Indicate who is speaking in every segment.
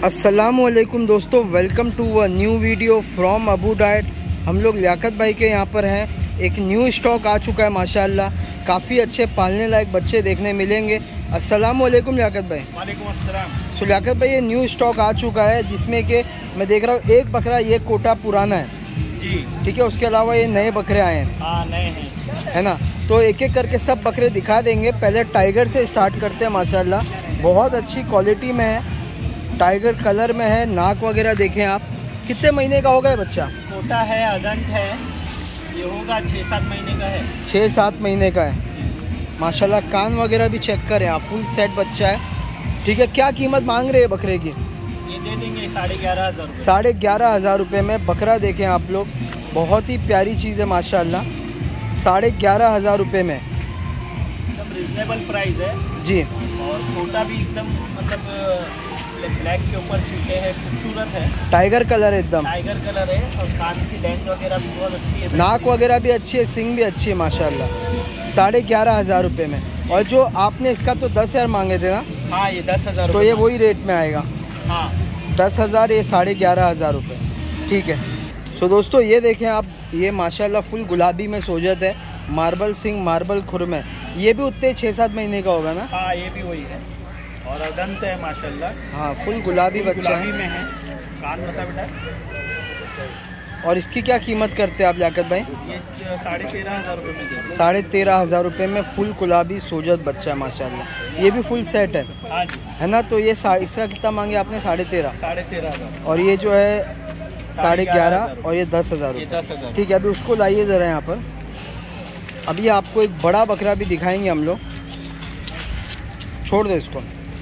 Speaker 1: अस्सलामुअलैकुम दोस्तों, welcome to a new video from Abu diet. हम लोग लियाकत भाई के यहाँ पर हैं। एक न्यू स्टॉक आ चुका है माशाल्लाह। काफ़ी अच्छे पालने लायक बच्चे देखने मिलेंगे। अस्सलामुअलैकुम लियाकत भाई।
Speaker 2: वालेकुम अस्सलाम।
Speaker 1: सो लियाकत भाई, ये न्यू स्टॉक आ चुका है जिसमें कि मैं देख रहा हूँ एक बकरा ये कोटा पुराना है
Speaker 2: जी,
Speaker 1: ठीक है। उसके अलावा ये नए बकरे आए हैं।
Speaker 2: हाँ नए हैं,
Speaker 1: है ना। तो एक एक करके सब बकरे दिखा देंगे। पहले टाइगर से स्टार्ट करते हैं। माशाल्लाह बहुत अच्छी क्वालिटी में है, टाइगर कलर में है। नाक वगैरह देखें आप। कितने महीने का होगा ये बच्चा?
Speaker 2: कोटा है, अदंत है, ये होगा 6-7 महीने का है।
Speaker 1: 6-7 महीने का है माशाल्लाह। कान वगैरह भी चेक करें आप, फुल सेट बच्चा है ठीक है। क्या कीमत मांग रहे हैं बकरे की?
Speaker 2: ये दे देंगे 11,500।
Speaker 1: 11,500 रुपये में बकरा देखें आप लोग। बहुत ही प्यारी चीज़ है माशाल्लाह। 11,500 रुपये में
Speaker 2: एकदम रिजनेबल प्राइस है
Speaker 1: जी।
Speaker 2: और कोटा भी एकदम मतलब ब्लैक के ऊपर छीटे हैं, खूबसूरत है।
Speaker 1: टाइगर कलर है एकदम।
Speaker 2: टाइगर कलर है और कान की लेंथ वगैरह भी बहुत अच्छी है।
Speaker 1: नाक वगैरह भी अच्छी है, सिंग भी अच्छी है माशाल्लाह। 11,500 रुपये में। और जो आपने इसका तो 10,000 मांगे थे ना?
Speaker 2: हाँ, ये 10,000।
Speaker 1: तो ये वही रेट में आएगा।
Speaker 2: हाँ
Speaker 1: 10,000, ये 11,500 रुपये ठीक है। सो दोस्तों ये देखें आप, ये माशाल्लाह फुल गुलाबी में सोजत है। मार्बल सिंग, मार्बल खुर में। ये भी उतने 6-7 महीने का होगा ना?
Speaker 2: हाँ, ये भी वही है और अदंत है माशाल्लाह।
Speaker 1: हाँ, फुल गुलाबी बच्चा
Speaker 2: गुलाबी
Speaker 1: है।
Speaker 2: में है। कान बता बेटा।
Speaker 1: और इसकी क्या कीमत करते हैं आप लियाकत भाई?
Speaker 2: ये 13,500 रुपये में दे।
Speaker 1: 13,500 रुपये में फुल गुलाबी सोजत बच्चा है माशाल्लाह। ये भी फुल सेट है।
Speaker 2: हाँ जी,
Speaker 1: है ना। तो ये इसका कितना मांगे आपने? 13,500।
Speaker 2: 13,500
Speaker 1: और ये जो है 11,500 और ये 10,000
Speaker 2: ये 10,000
Speaker 1: ठीक है। अभी उसको लाइए ज़रा यहाँ पर। अभी आपको एक बड़ा बकरा भी दिखाएंगे हम लोग। छोड़ दो इसको।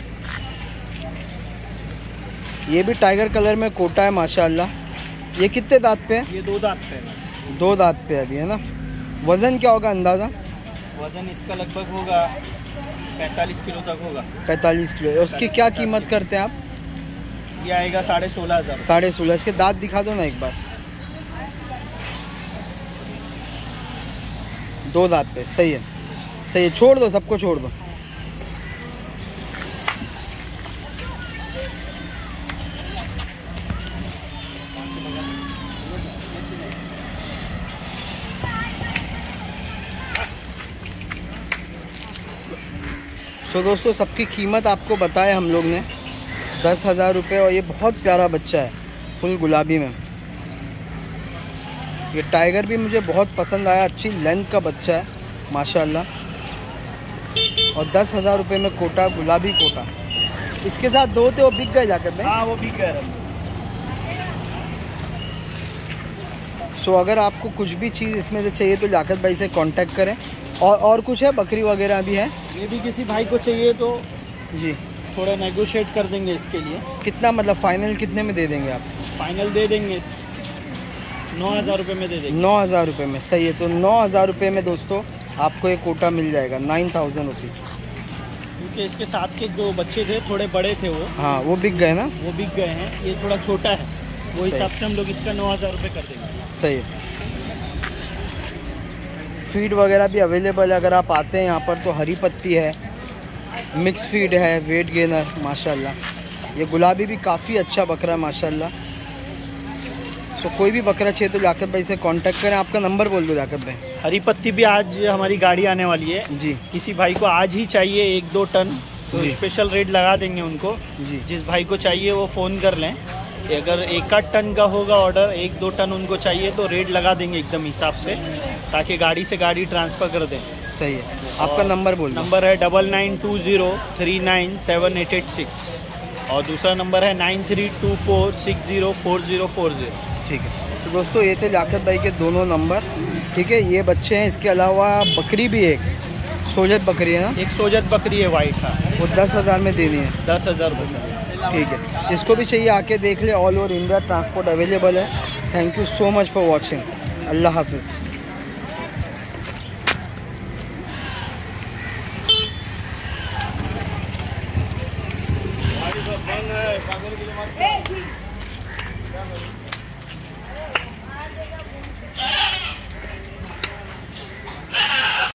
Speaker 1: ये भी टाइगर कलर में कोटा है माशाल्लाह। ये कितने दांत पे है?
Speaker 2: ये 2 दांत पे है।
Speaker 1: 2 दांत पे अभी, है ना। वज़न क्या होगा अंदाज़ा?
Speaker 2: वजन इसका लगभग होगा 45 किलो तक होगा।
Speaker 1: 45 किलो। उसकी क्या कीमत करते हैं आप?
Speaker 2: ये आएगा 16,500।
Speaker 1: 16.5। इसके दांत दिखा दो ना एक बार। 2 दांत पे। सही है, सही है। छोड़ दो, सबको छोड़ दो। तो दोस्तों सबकी कीमत आपको बताए हम लोग ने, 10,000 रुपये। और ये बहुत प्यारा बच्चा है, फुल गुलाबी में। ये टाइगर भी मुझे बहुत पसंद आया, अच्छी लेंथ का बच्चा है माशाल्लाह। और 10,000 रुपये में कोटा, गुलाबी कोटा। इसके साथ 2 थे, वो बिक गए जाकर में।
Speaker 2: हाँ, वो भी कह रहे।
Speaker 1: सो अगर आपको कुछ भी चीज़ इसमें से चाहिए तो लियाकत भाई से कांटेक्ट करें। और कुछ है, बकरी वगैरह भी है।
Speaker 2: ये भी किसी भाई को चाहिए तो
Speaker 1: जी
Speaker 2: थोड़ा नेगोशिएट कर देंगे इसके लिए।
Speaker 1: कितना मतलब फाइनल कितने में दे देंगे आप?
Speaker 2: फाइनल दे देंगे 9,000 रुपये में दे देंगे।
Speaker 1: 9,000 रुपये में। सही है। तो 9,000 रुपये में दोस्तों आपको एक कोटा मिल जाएगा, 9,000 रुपीज़।
Speaker 2: क्योंकि इसके साथ के जो बच्चे थे थोड़े बड़े थे, वो
Speaker 1: हाँ, वो बिक गए ना।
Speaker 2: वो बिक गए हैं। ये थोड़ा छोटा है, वो हिसाब से हम लोग इसका 9,000 रुपये कर देंगे।
Speaker 1: सही है। फीड वगैरह भी अवेलेबल है। अगर आप आते हैं यहाँ पर तो हरी पत्ती है, मिक्स फीड है, वेट गेनर माशाल्लाह। ये गुलाबी भी काफ़ी अच्छा बकरा है माशाल्लाह। सो कोई भी बकरा चाहिए तो लियाकत भाई से कांटेक्ट करें। आपका नंबर बोल दो लियाकत भाई।
Speaker 2: हरी पत्ती भी आज हमारी गाड़ी आने वाली है
Speaker 1: जी।
Speaker 2: किसी भाई को आज ही चाहिए 1-2 टन तो
Speaker 1: जी।
Speaker 2: स्पेशल रेट लगा देंगे उनको।
Speaker 1: जी।
Speaker 2: जिस भाई को चाहिए वो फ़ोन कर लें। अगर 1-8 टन का होगा ऑर्डर, 1-2 टन उनको चाहिए तो रेट लगा देंगे एकदम हिसाब से, ताकि गाड़ी से गाड़ी ट्रांसफ़र कर दें।
Speaker 1: सही है। आपका नंबर बोल दो।
Speaker 2: नंबर है 9920397886 और दूसरा नंबर है 9324604040।
Speaker 1: ठीक है। तो दोस्तों ये थे लियाकत भाई के दोनों नंबर ठीक है। ये बच्चे हैं। इसके अलावा बकरी भी एक सोजत बकरी है ना।
Speaker 2: एक सोजत बकरी है वाइट का,
Speaker 1: वो 10,000 में देनी है।
Speaker 2: 10,000 रुपये।
Speaker 1: ठीक है। जिसको भी चाहिए आके देख ले। All over India transport available है। Thank you so much for watching. अल्लाह हाफिज़।